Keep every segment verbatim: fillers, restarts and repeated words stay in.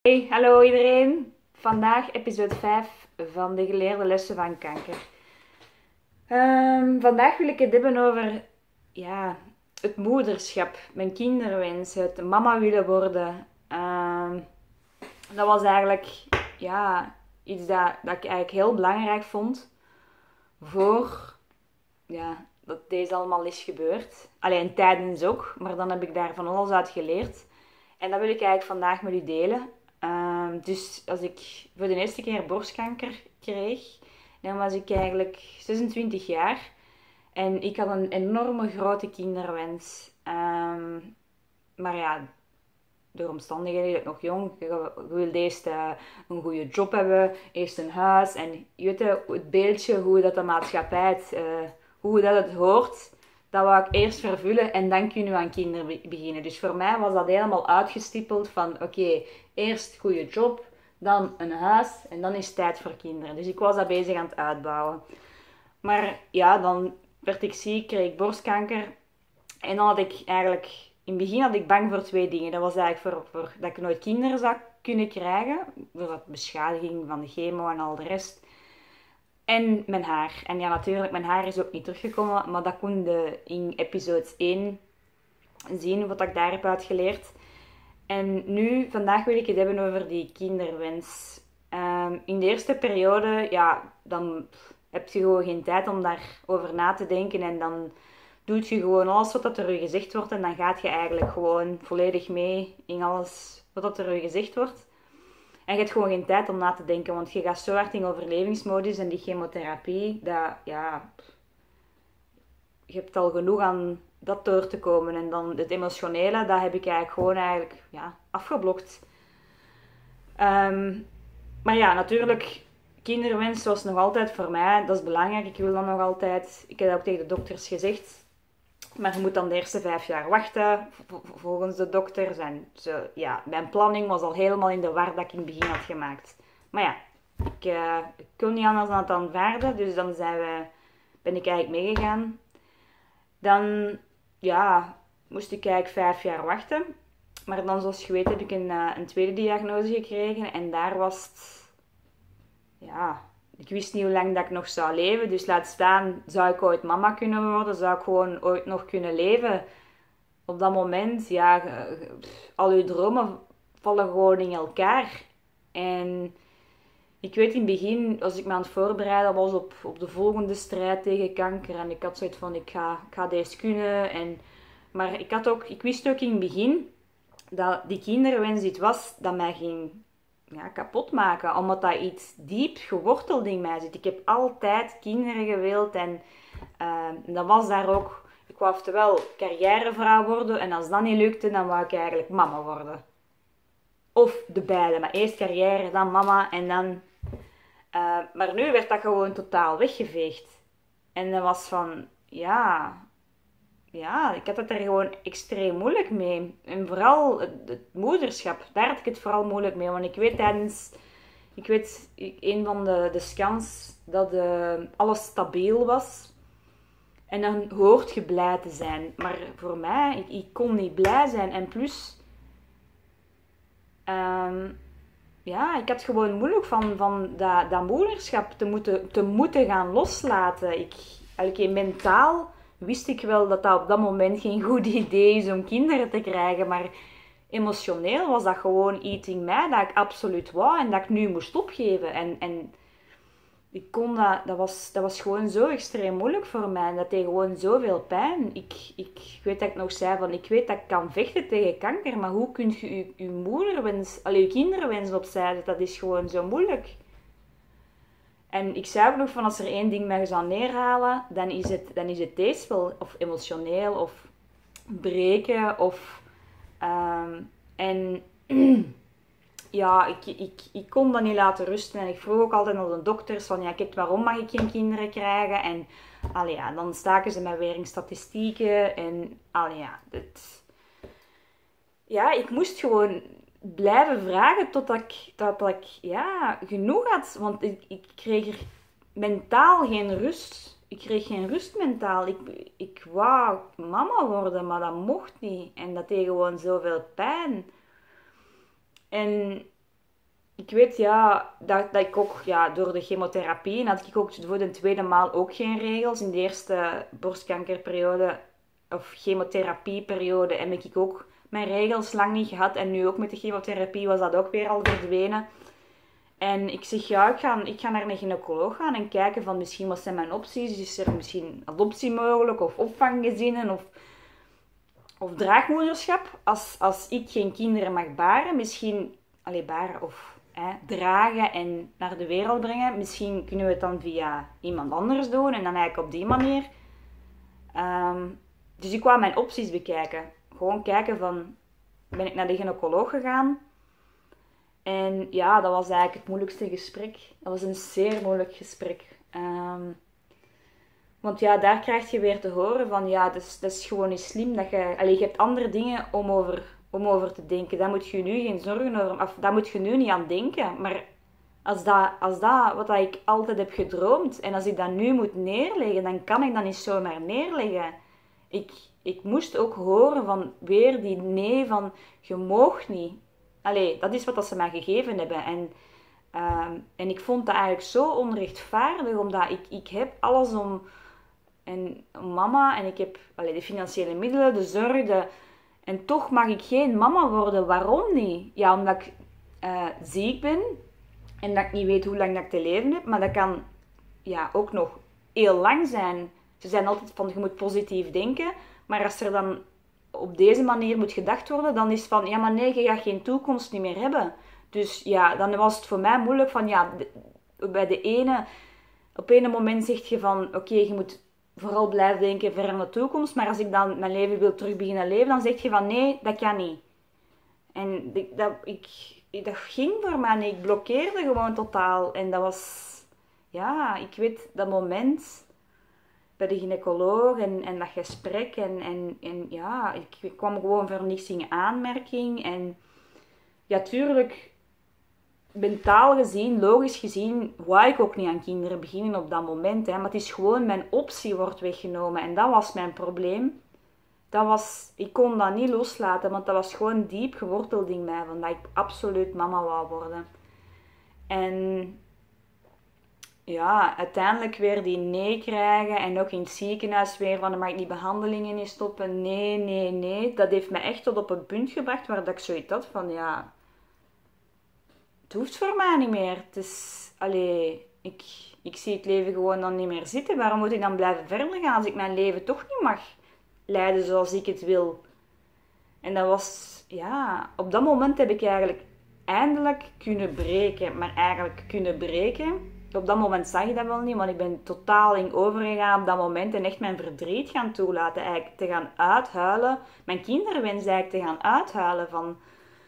Hey, hallo iedereen. Vandaag episode vijf van de geleerde lessen van kanker. Ehm, vandaag wil ik het hebben over ja, het moederschap, mijn kinderwens, het mama willen worden. Ehm, dat was eigenlijk ja, iets dat, dat ik eigenlijk heel belangrijk vond voor ja, dat deze allemaal is gebeurd. Alleen tijdens ook, maar dan heb ik daar van alles uit geleerd. En dat wil ik eigenlijk vandaag met u delen. Ehm, dus als ik voor de eerste keer borstkanker kreeg, dan was ik eigenlijk zesentwintig jaar. En ik had een enorme grote kinderwens. Ehm, maar ja, door omstandigheden, ik nog jong, je, je wil eerst uh, een goede job hebben, eerst een huis. En je weet het beeldje, hoe dat de maatschappij, het, uh, hoe dat het hoort, dat wou ik eerst vervullen en dan kunnen we aan kinderen beginnen. Dus voor mij was dat helemaal uitgestippeld van oké, okay, eerst goede job, dan een huis en dan is het tijd voor kinderen. Dus ik was dat bezig aan het uitbouwen. Maar ja, dan werd ik ziek, kreeg ik borstkanker en dan had ik eigenlijk... In het begin had ik bang voor twee dingen. Dat was eigenlijk voor, voor dat ik nooit kinderen zou kunnen krijgen. Door dat beschadiging van de chemo en al de rest. En mijn haar. En ja, natuurlijk, mijn haar is ook niet teruggekomen. Maar dat kon je in episode één zien, wat ik daar heb uitgeleerd. En nu, vandaag wil ik het hebben over die kinderwens. Um, in de eerste periode, ja, dan heb je gewoon geen tijd om daarover na te denken. En dan... doet je gewoon alles wat er u gezegd wordt en dan gaat je eigenlijk gewoon volledig mee in alles wat er u gezegd wordt. En je hebt gewoon geen tijd om na te denken, want je gaat zo hard in overlevingsmodus en die chemotherapie, dat, ja, je hebt al genoeg aan dat door te komen. En dan het emotionele, dat heb ik eigenlijk gewoon eigenlijk, ja, afgeblokt. Um, maar ja, natuurlijk, kinderwens was nog altijd voor mij, dat is belangrijk. Ik wil dan nog altijd, ik heb dat ook tegen de dokters gezegd, maar je moet dan de eerste vijf jaar wachten, volgens de dokters. En zo, ja, mijn planning was al helemaal in de war dat ik in het begin had gemaakt. Maar ja, ik, uh, ik kon niet anders dan het aanvaarden, dus dan zijn we, ben ik eigenlijk meegegaan. Dan, ja, moest ik eigenlijk vijf jaar wachten. Maar dan, zoals je weet, heb ik een, uh, een tweede diagnose gekregen. En daar was het, ja... Ik wist niet hoe lang dat ik nog zou leven. Dus laat staan, zou ik ooit mama kunnen worden? Zou ik gewoon ooit nog kunnen leven? Op dat moment, ja, al je dromen vallen gewoon in elkaar. En ik weet in het begin, als ik me aan het voorbereiden was op, op de volgende strijd tegen kanker. En ik had zoiets van, ik ga, ik ga deze kunnen. En, maar ik, had ook, ik wist ook in het begin dat die kinderwens iets was dat mij ging... ja, kapot maken, omdat dat iets diep geworteld in mij zit. Ik heb altijd kinderen gewild en uh, dat was daar ook... Ik wou oftewel carrièrevrouw worden en als dat niet lukte, dan wou ik eigenlijk mama worden. Of de beide, maar eerst carrière, dan mama en dan... Uh, maar nu werd dat gewoon totaal weggeveegd. En dat was van, ja... Ja, ik had het er gewoon extreem moeilijk mee. En vooral het, het moederschap, daar had ik het vooral moeilijk mee. Want ik weet tijdens, ik weet een van de, de scans dat uh, alles stabiel was. En dan hoort je blij te zijn. Maar voor mij, ik, ik kon niet blij zijn. En plus, um, ja, ik had gewoon moeilijk van, van dat, dat moederschap te moeten, te moeten gaan loslaten. Ik, elke mentaal... wist ik wel dat dat op dat moment geen goed idee is om kinderen te krijgen. Maar emotioneel was dat gewoon iets in mij dat ik absoluut wou en dat ik nu moest opgeven. En, en ik kon dat, dat, was, dat was gewoon zo extreem moeilijk voor mij. En dat deed gewoon zoveel pijn. Ik, ik weet dat ik nog zei van, ik weet dat ik kan vechten tegen kanker. Maar hoe kun je je, je moederwens, al je kinderwens opzij zetten? Dat is gewoon zo moeilijk. En ik zei ook nog van, als er één ding mij zou neerhalen, dan is het, dan is het deze wel. Of emotioneel, of breken, of... Um, en ja, ik, ik, ik kon dat niet laten rusten. En ik vroeg ook altijd naar de dokters van, ja, kijk, waarom mag ik geen kinderen krijgen? En allee, ja, dan staken ze mij weer in statistieken. En allee, ja, het... ja, ik moest gewoon... blijven vragen totdat ik, totdat ik ja, genoeg had. Want ik, ik kreeg er mentaal geen rust. Ik kreeg geen rust mentaal. Ik, ik wou mama worden, maar dat mocht niet. En dat deed gewoon zoveel pijn. En ik weet ja, dat, dat ik ook ja, door de chemotherapie had ik ook voor de tweede maal ook geen regels. In de eerste borstkankerperiode of chemotherapieperiode heb ik ook mijn regels lang niet gehad. En nu ook met de chemotherapie was dat ook weer al verdwenen. En ik zeg, ja, ik ga, ik ga naar een gynaecoloog gaan en kijken van misschien wat zijn mijn opties. Is er misschien adoptie mogelijk of opvanggezinnen of, of draagmoederschap. Als, als ik geen kinderen mag baren, misschien, allee, baren of hè, dragen en naar de wereld brengen. Misschien kunnen we het dan via iemand anders doen en dan eigenlijk op die manier. Um, dus ik wou mijn opties bekijken. Gewoon kijken van, ben ik naar de gynaecoloog gegaan? En ja, dat was eigenlijk het moeilijkste gesprek. Dat was een zeer moeilijk gesprek. Um, want ja, daar krijg je weer te horen van, ja, dat is, dat is gewoon niet slim. Dat je, allee, je hebt andere dingen om over, om over te denken. Daar moet je nu geen zorgen over, of daar moet je nu niet aan denken. Maar als dat, als dat wat ik altijd heb gedroomd, en als ik dat nu moet neerleggen, dan kan ik dat niet zomaar neerleggen. Ik, ik moest ook horen van weer die nee van, je moogt niet. Allee, dat is wat dat ze mij gegeven hebben. En, uh, en ik vond dat eigenlijk zo onrechtvaardig, omdat ik, ik heb alles om, en, om mama en ik heb allee, de financiële middelen, de zorg, de, en toch mag ik geen mama worden. Waarom niet? Ja, omdat ik uh, ziek ben en dat ik niet weet hoe lang dat ik te leven heb, maar dat kan ja, ook nog heel lang zijn. Ze zijn altijd van, je moet positief denken, maar als er dan op deze manier moet gedacht worden, dan is het van, ja maar nee, je gaat geen toekomst niet meer hebben. Dus ja, dan was het voor mij moeilijk van, ja, de, bij de ene, op ene moment zeg je van, oké, okay, je moet vooral blijven denken ver aan de toekomst, maar als ik dan mijn leven wil terug beginnen leven, dan zeg je van, nee, dat kan niet. En dat, ik, dat ging voor mij niet, ik blokkeerde gewoon totaal. En dat was, ja, ik weet, dat moment bij de gynaecoloog en, en dat gesprek. En, en, en ja, ik, ik kwam gewoon voor niks in aanmerking. En ja, tuurlijk, mentaal gezien, logisch gezien, wou ik ook niet aan kinderen beginnen op dat moment. Hè. Maar het is gewoon, mijn optie wordt weggenomen. En dat was mijn probleem. Dat was, ik kon dat niet loslaten, want dat was gewoon diep geworteld in mij. Van dat ik absoluut mama wou worden. En ja, uiteindelijk weer die nee krijgen en ook in het ziekenhuis weer van, mag ik die behandelingen niet stoppen? Nee, nee, nee. Dat heeft me echt tot op een punt gebracht waar dat ik zoiets had van, ja, het hoeft voor mij niet meer. Het is, allee, ik, ik zie het leven gewoon dan niet meer zitten. Waarom moet ik dan blijven verder gaan als ik mijn leven toch niet mag leiden zoals ik het wil? En dat was, ja, op dat moment heb ik eigenlijk eindelijk kunnen breken, maar eigenlijk kunnen breken. Op dat moment zag je dat wel niet, want ik ben totaal in overgegaan op dat moment en echt mijn verdriet gaan toelaten, eigenlijk te gaan uithuilen. Mijn kinderwens eigenlijk te gaan uithuilen van,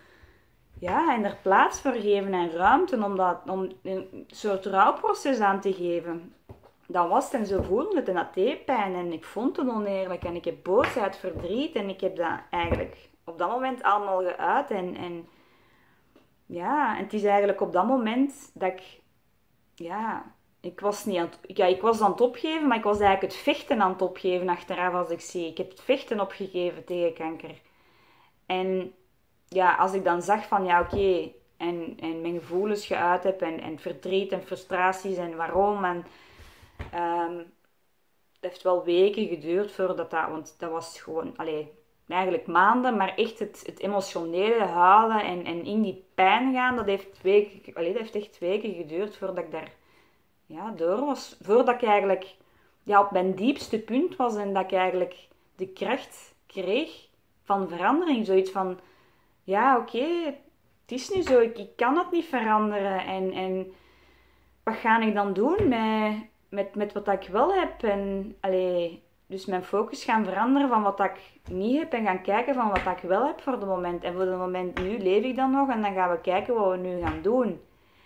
ja, en er plaats voor geven en ruimte om, dat, om een soort rouwproces aan te geven. Dat was het en zo voelde het en dat deed pijn en ik vond het oneerlijk en ik heb boosheid, verdriet en ik heb dat eigenlijk op dat moment allemaal geuit en, en ja, en het is eigenlijk op dat moment dat ik, ja, ik was niet aan het, ja, ik was aan het opgeven, maar ik was eigenlijk het vechten aan het opgeven achteraf als ik zie. Ik heb het vechten opgegeven tegen kanker. En ja, als ik dan zag van, ja, oké, okay, en, en mijn gevoelens geuit heb en, en verdriet en frustraties en waarom. En um, het heeft wel weken geduurd voordat dat, want dat was gewoon, allee, eigenlijk maanden, maar echt het, het emotionele huilen en, en in die pijn gaan, dat heeft, weken, allee, dat heeft echt weken geduurd voordat ik daar ja, door was. Voordat ik eigenlijk ja, op mijn diepste punt was en dat ik eigenlijk de kracht kreeg van verandering. Zoiets van, ja, oké, okay, het is nu zo, ik, ik kan het niet veranderen. En, en wat ga ik dan doen met, met, met wat ik wel heb? En, allee, dus mijn focus gaan veranderen van wat ik niet heb en gaan kijken van wat ik wel heb voor het moment. En voor het moment nu leef ik dan nog en dan gaan we kijken wat we nu gaan doen.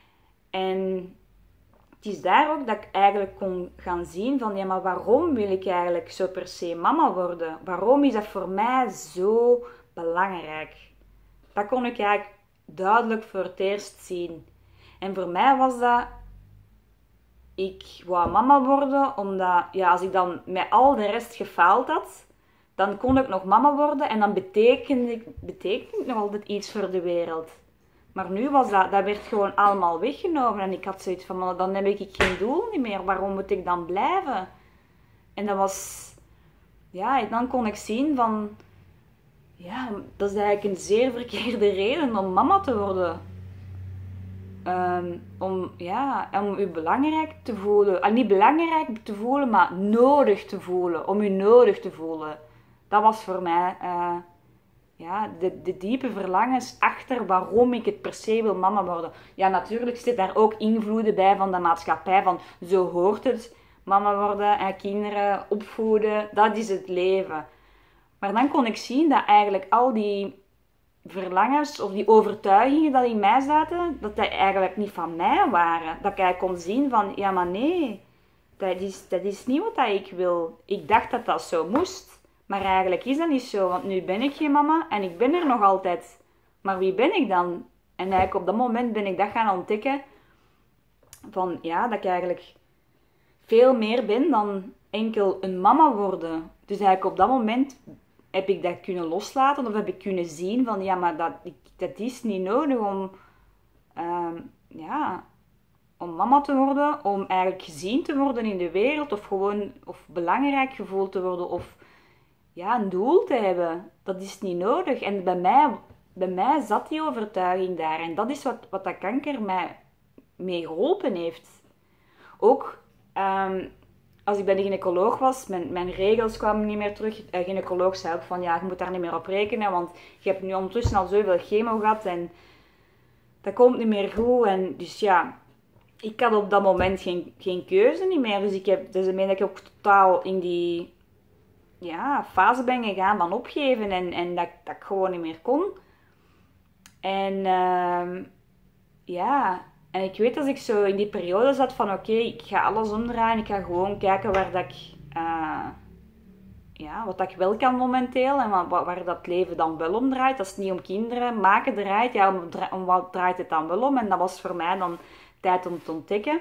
En het is daar ook dat ik eigenlijk kon gaan zien van, ja, maar waarom wil ik eigenlijk zo per se mama worden? Waarom is dat voor mij zo belangrijk? Dat kon ik eigenlijk duidelijk voor het eerst zien. En voor mij was dat, ik wou mama worden, omdat, ja, als ik dan met al de rest gefaald had, dan kon ik nog mama worden en dan betekende ik, betekende ik nog altijd iets voor de wereld. Maar nu was dat, dat werd gewoon allemaal weggenomen. En ik had zoiets van, maar dan heb ik geen doel niet meer. Waarom moet ik dan blijven? En dat was... Ja, dan kon ik zien van... Ja, dat is eigenlijk een zeer verkeerde reden om mama te worden. Um, om, ja, om u belangrijk te voelen. Ah, niet belangrijk te voelen, maar nodig te voelen. Om u nodig te voelen. Dat was voor mij... Uh, Ja, de, de diepe verlangens achter waarom ik het per se wil mama worden. Ja, natuurlijk zit daar ook invloeden bij van de maatschappij. Van zo hoort het, mama worden en kinderen opvoeden. Dat is het leven. Maar dan kon ik zien dat eigenlijk al die verlangens of die overtuigingen die in mij zaten, dat die eigenlijk niet van mij waren. Dat ik kon zien van, ja maar nee, dat is, dat is niet wat ik wil. Ik dacht dat dat zo moest. Maar eigenlijk is dat niet zo, want nu ben ik geen mama en ik ben er nog altijd. Maar wie ben ik dan? En eigenlijk op dat moment ben ik dat gaan ontdekken. Van ja, dat ik eigenlijk veel meer ben dan enkel een mama worden. Dus eigenlijk op dat moment heb ik dat kunnen loslaten of heb ik kunnen zien van ja, maar dat, dat is niet nodig om, um, ja, om mama te worden. Om eigenlijk gezien te worden in de wereld of gewoon of belangrijk gevoeld te worden of... Ja, een doel te hebben. Dat is niet nodig. En bij mij, bij mij zat die overtuiging daar. En dat is wat, wat dat kanker mij mee geholpen heeft. Ook um, als ik bij de gynaecoloog was, mijn, mijn regels kwamen niet meer terug. De gynaecoloog zei ook van, ja, je moet daar niet meer op rekenen, want je hebt nu ondertussen al zoveel chemo gehad en dat komt niet meer goed. En dus ja, ik had op dat moment geen, geen keuze niet meer. Dus ik heb, dus ik meen dat ik ook totaal in die... ja, fase ben gegaan van opgeven en, en dat, dat ik gewoon niet meer kon. En uh, ja, en ik weet als ik zo in die periode zat van oké, okay, ik ga alles omdraaien, ik ga gewoon kijken waar dat ik, uh, ja, wat dat ik wel kan momenteel en waar, waar dat leven dan wel om draait. Als het niet om kinderen maken draait, ja, om, om wat draait het dan wel om? En dat was voor mij dan tijd om te ontdekken.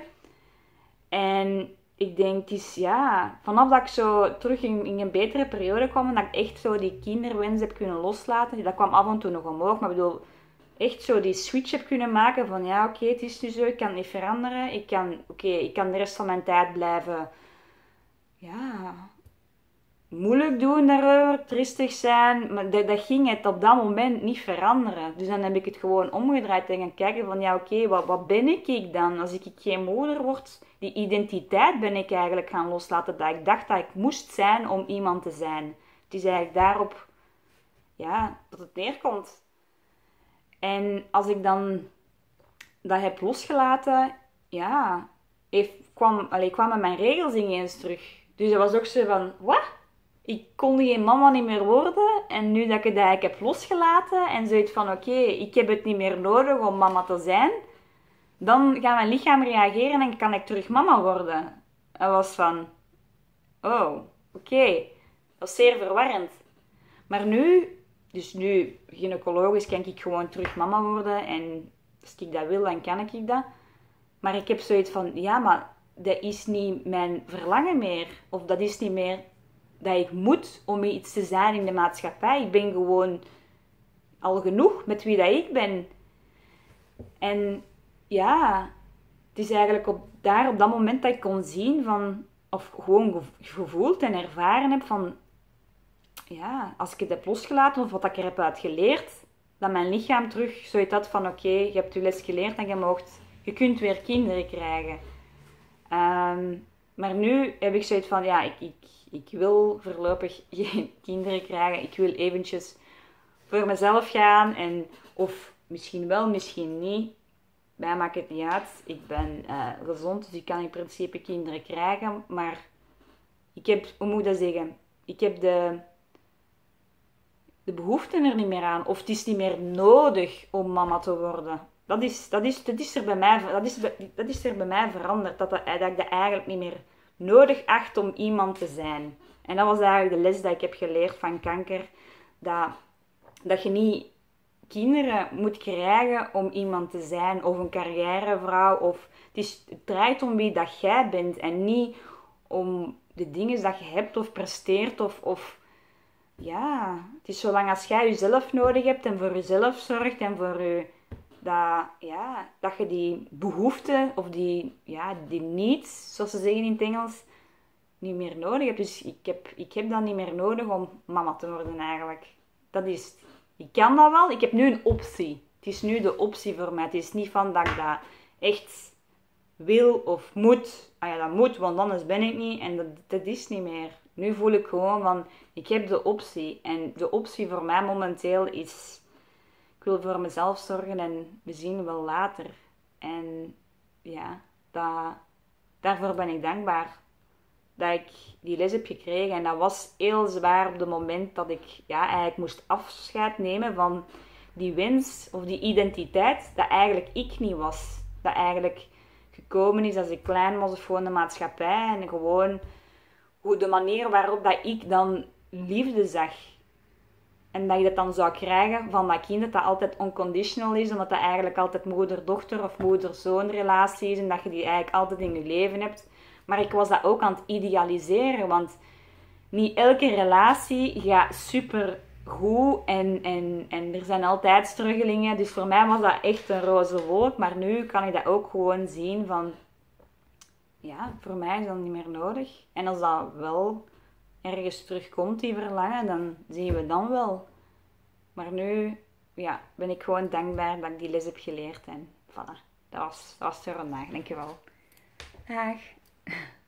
En... ik denk, het is ja, vanaf dat ik zo terug in, in een betere periode kwam, dat ik echt zo die kinderwens heb kunnen loslaten. Dat kwam af en toe nog omhoog, maar ik bedoel, echt zo die switch heb kunnen maken van ja, oké, okay, het is nu zo, ik kan het niet veranderen. Ik kan, oké, okay, ik kan de rest van mijn tijd blijven, ja, moeilijk doen daarover, tristig zijn. Maar dat, dat ging het op dat moment niet veranderen. Dus dan heb ik het gewoon omgedraaid en gaan kijken van ja, oké, okay, wat, wat ben ik ik dan? Als ik geen moeder word, die identiteit ben ik eigenlijk gaan loslaten. Dat ik dacht dat ik moest zijn om iemand te zijn. Het is eigenlijk daarop, ja, dat het neerkomt. En als ik dan dat heb losgelaten, ja, heeft, kwam, allee, kwamen mijn regels ineens terug. Dus dat was ook zo van, wat? Ik kon geen mama niet meer worden. En nu dat ik het eigenlijk heb losgelaten en zoiets van, oké, okay, ik heb het niet meer nodig om mama te zijn. Dan gaat mijn lichaam reageren en kan ik terug mama worden. Dat was van, oh, oké. Okay. Dat was zeer verwarrend. Maar nu, dus nu, gynaecologisch kan ik gewoon terug mama worden. En als ik dat wil, dan kan ik dat. Maar ik heb zoiets van, ja, maar dat is niet mijn verlangen meer. Of dat is niet meer dat ik moet om iets te zijn in de maatschappij. Ik ben gewoon al genoeg met wie dat ik ben. En ja, het is eigenlijk op, daar op dat moment dat ik kon zien van, of gewoon gevoeld en ervaren heb van, ja, als ik het heb losgelaten of wat ik er heb uit geleerd, dat mijn lichaam terug zoiets had van, oké, okay, je hebt je les geleerd en je moogt, je kunt weer kinderen krijgen. Um, maar nu heb ik zoiets van, ja, ik, ik, ik wil voorlopig geen kinderen krijgen. Ik wil eventjes voor mezelf gaan en, of misschien wel, misschien niet. Mij maakt het niet uit. Ik ben uh, gezond, dus ik kan in principe kinderen krijgen. Maar ik heb, hoe moet ik dat zeggen? Ik heb de, de behoefte er niet meer aan. Of het is niet meer nodig om mama te worden. Dat is, dat is, dat is, er, bij mij, dat is, dat is er bij mij veranderd. Dat, dat, dat ik dat eigenlijk niet meer nodig acht om iemand te zijn. En dat was eigenlijk de les die ik heb geleerd van kanker. Dat, dat je niet kinderen moet krijgen om iemand te zijn. Of een carrièrevrouw. Of, het, is, het draait om wie dat jij bent. En niet om de dingen dat je hebt of presteert. Of, of ja, het is zolang als jij jezelf nodig hebt. En voor jezelf zorgt. En voor je, dat, ja, dat je die behoefte of die, ja, die needs, zoals ze zeggen in het Engels, niet meer nodig hebt. Dus ik heb, ik heb dat niet meer nodig om mama te worden eigenlijk. Dat is, ik kan dat wel. Ik heb nu een optie. Het is nu de optie voor mij. Het is niet van dat ik dat echt wil of moet. Ah ja, dat moet, want anders ben ik niet. En dat, dat is niet meer. Nu voel ik gewoon van, ik heb de optie. En de optie voor mij momenteel is, ik wil voor mezelf zorgen en we zien wel later. En ja, dat, daarvoor ben ik dankbaar. Dat ik die les heb gekregen. En dat was heel zwaar op het moment dat ik ja, eigenlijk moest afscheid nemen van die wens of die identiteit dat eigenlijk ik niet was. Dat eigenlijk gekomen is als ik klein was of gewoon de maatschappij. En gewoon hoe de manier waarop dat ik dan liefde zag. En dat je dat dan zou krijgen van dat kind, dat dat altijd unconditional is. Omdat dat eigenlijk altijd moeder-dochter of moeder-zoon relatie is. En dat je die eigenlijk altijd in je leven hebt. Maar ik was dat ook aan het idealiseren. Want niet elke relatie gaat super goed. En, en, en er zijn altijd struggelingen. Dus voor mij was dat echt een roze wolk. Maar nu kan ik dat ook gewoon zien van... Ja, voor mij is dat niet meer nodig. En als dat wel ergens terugkomt, die verlangen, dan zien we dan wel. Maar nu ja, ben ik gewoon dankbaar dat ik die les heb geleerd. En voilà, dat was, dat was het voor vandaag. Dankjewel. Dag.